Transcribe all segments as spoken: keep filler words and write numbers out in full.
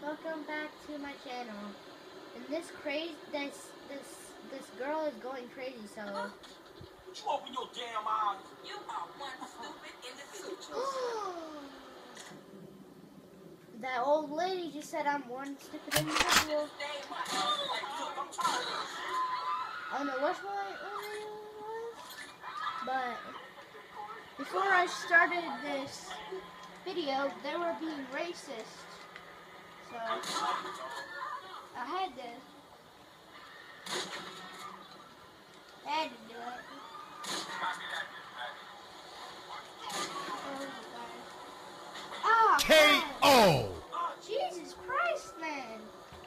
Welcome back to my channel. And this crazy, this this this girl is going crazy. So. You open your damn eyes. You are one stupid individual. That old lady just said I'm one stupid individual. I don't know which one it was, but before I started this video, they were being racist. So I had to, I had to do it. Oh, K O Jesus Christ, man!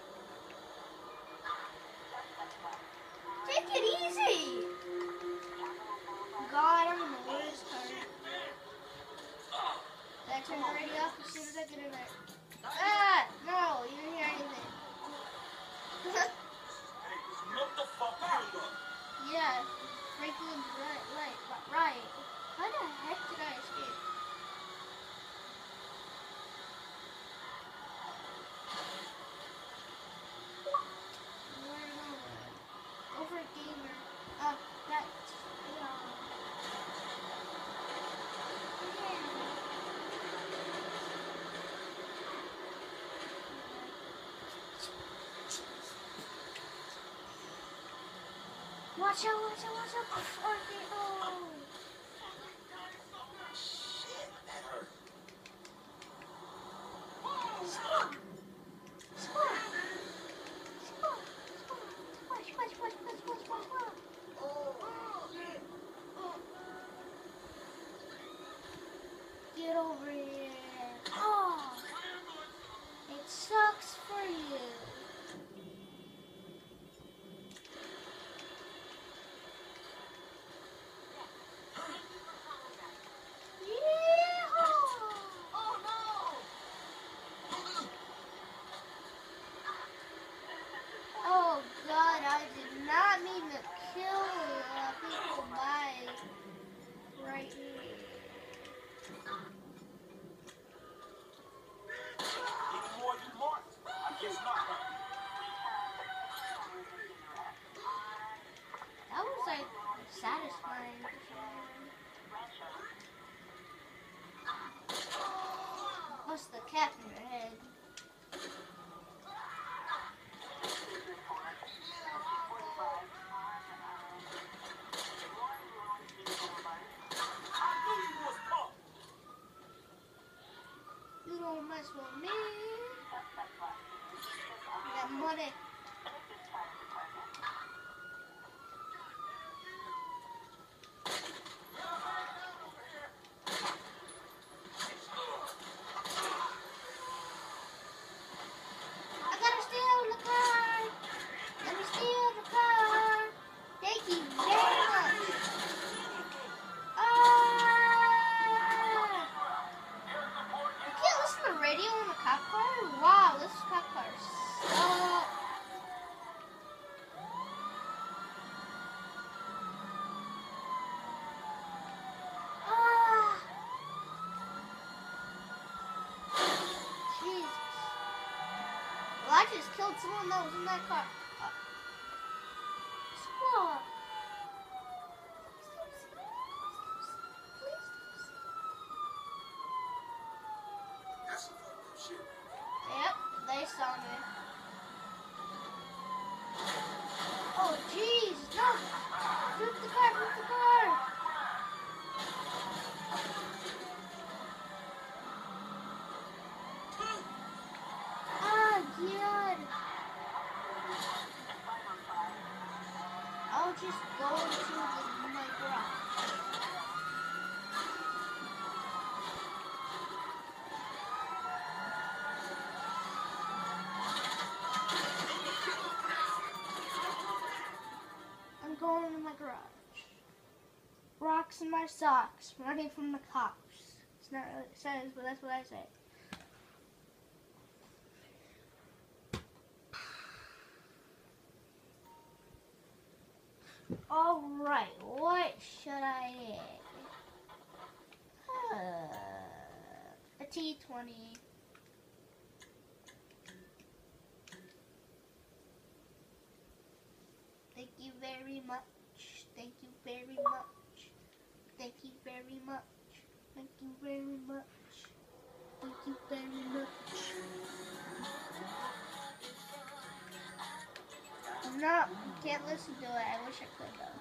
Take it easy! God, I'm in the worst part. Did I turn the radio off as soon as I get in there? Ah! No, you didn't hear anything. Look the fuck out of Yeah, Franklin's right, right, right. How the heck did I escape? Where am I? Over gamer. Uh, that. Yeah. Watch out, watch out, watch out. Okay, oh. shit, that hurt. Squawk. Squawk. Squawk. Squawk. Squawk, squawk, squawk, squawk, squawk, squawk. Get over here. Oh. It sucks for you. Oh God, I did not mean to kill uh, people by right here. Any more you want? I guess not. That was like satisfying. Plus the cap in your head. I knew you was punk. You don't mess with me. That money. I gotta steal the car. Let me steal the car. Thank you very much. Ah! You can't listen to the radio in the cop car? Wow, this cop car sucks. Ah! Jesus. Well, I just killed someone that was in that car. Uh, Squaw. That's some fucked up shit. Yep, they saw me. Oh, jeez, no! Flip the car, flip the car! Ah, God! I'll just go into the, my garage. I'm going to my garage. Rocks in my socks, running from the cops. It's not really what it says, but that's what I say. Alright, what should I get? Uh, a T twenty. very much. Thank you very much. Thank you very much. Thank you very much. Thank you very much. No, can't listen to it. I wish I could though.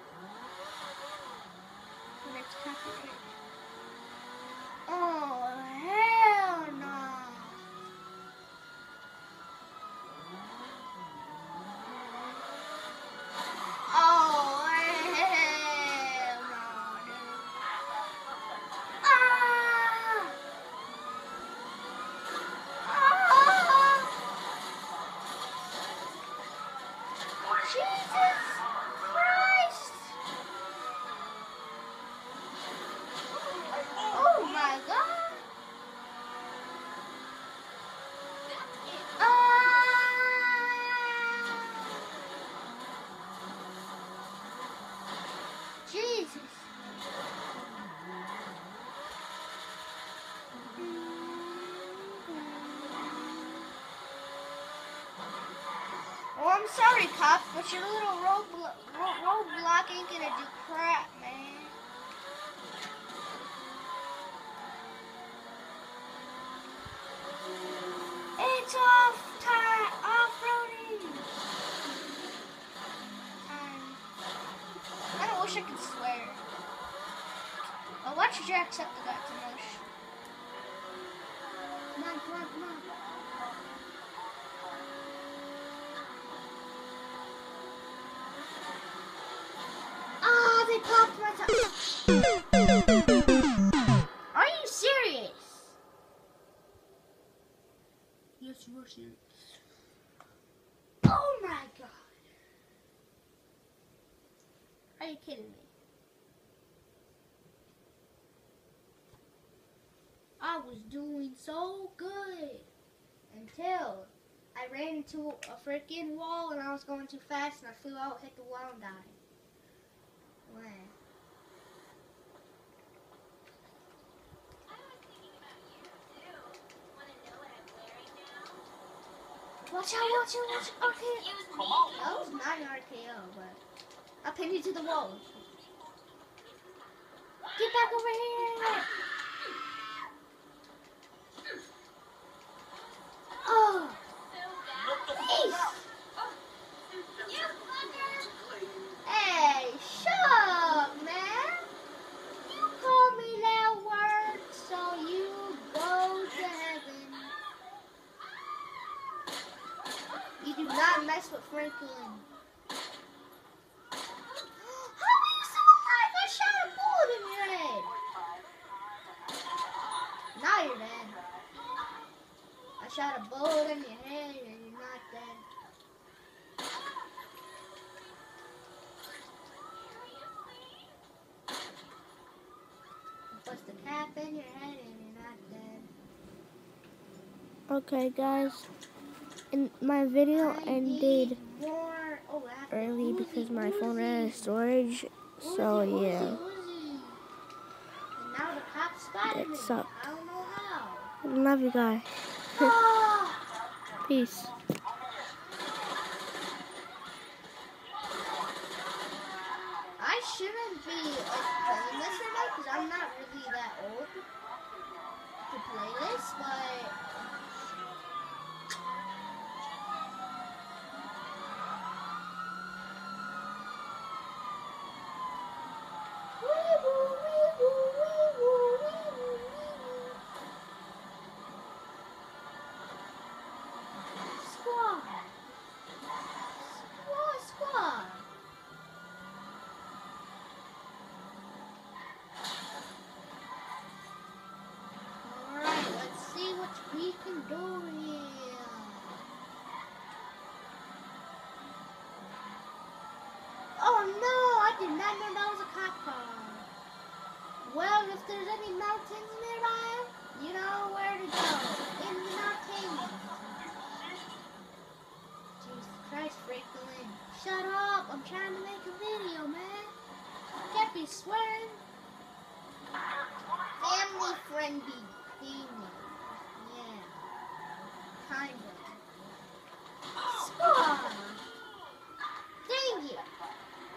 But it's copyright. Oh, hell no. Oh, hell no, dude. Ah! Ah! Jesus Christ! Oh my God! Ah! Jesus! Oh, I'm sorry, cop, but your little roadblock, roadblock ain't gonna do crap, man. It's off time, off-roading. Um, I don't wish I could swear. Oh, watch your jack accept the guts and mush. Come on, come on, come on. Ah, they popped my tire. Are you serious? Yes, you are serious. Oh my God. Are you kidding me? I was doing so good until I ran into a freaking wall and I was going too fast and I flew out, hit the wall and died. When? Watch out, watch out, watch out. Okay. Come on. That was not an R K O, but I pinned you to the wall. Get back over here. Oh. Jeez. Hey, shut up, man. You call me that word, so you go to heaven. You do not mess with Franklin. How are you still alive? I shot a bullet in your head. Now you're dead. I shot a bullet in your head and you're not dead. Bust a cap in your head and you're not dead. Okay, guys, and my video I ended need more. Oh, that- early Uzi, because my phone Uzi. ran out of storage. So Uzi, yeah, Uzi, Uzi. And now the cops spotted me. That sucked. I don't know how. love you guys. Ah! Peace. I shouldn't be like playing this right now because I'm not really that old to play this, but Wee-woo, wee-woo, wee-woo, wee-woo, wee-woo. Squad. Squad, squad. Alright, let's see what we can do here. Oh no, I did not know that was a cop car. Well, if there's any mountains nearby, you know where to go. In the mountains. Jesus Christ, Franklin. Shut up, I'm trying to make a video, man. Can't be swearing. Family friendly thing. Yeah. Kinda. Squad. Dang it.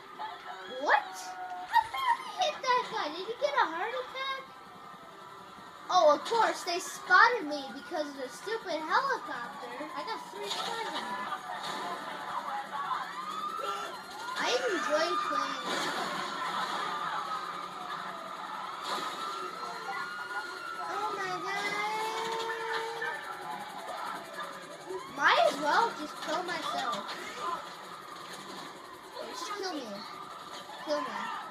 Of course, they spotted me because of the stupid helicopter. I got three stars in here. I enjoy playing this game. Oh my god. Might as well just kill myself. Just kill me. Kill me.